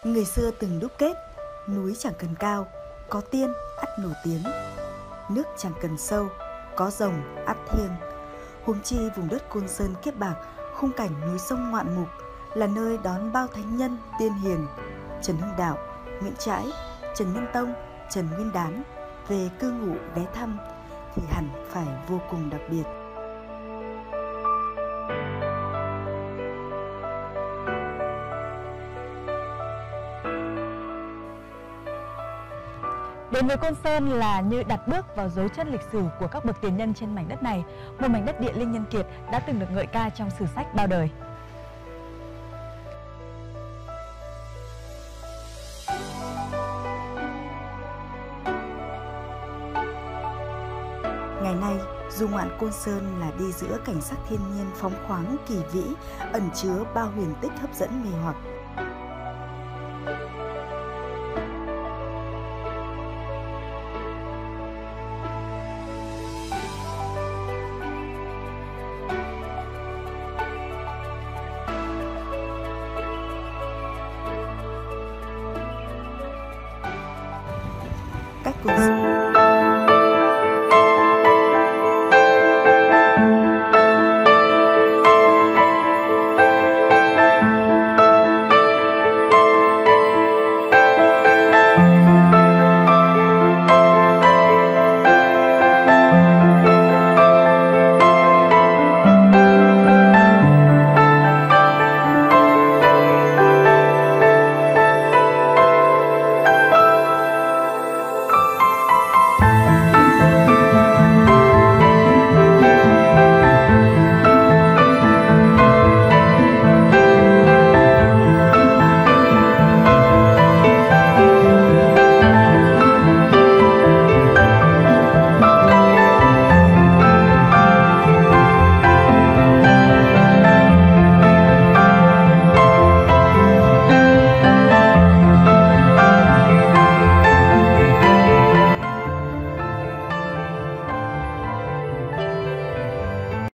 Người xưa từng đúc kết: núi chẳng cần cao, có tiên ắt nổi tiếng; nước chẳng cần sâu, có rồng ắt thiêng. Huống chi vùng đất Côn Sơn kiếp bạc, khung cảnh núi sông ngoạn mục, là nơi đón bao thánh nhân tiên hiền Trần Hưng Đạo, Nguyễn Trãi, Trần Nhân Tông, Trần Nguyên Đán về cư ngụ ghé thăm, thì hẳn phải vô cùng đặc biệt. Đến với Côn Sơn là như đặt bước vào dấu chân lịch sử của các bậc tiền nhân trên mảnh đất này, một mảnh đất địa linh nhân kiệt đã từng được ngợi ca trong sử sách bao đời. Ngày nay, du ngoạn Côn Sơn là đi giữa cảnh sắc thiên nhiên phóng khoáng kỳ vĩ, ẩn chứa bao huyền tích hấp dẫn mê hoặc. Cách Côn Sơn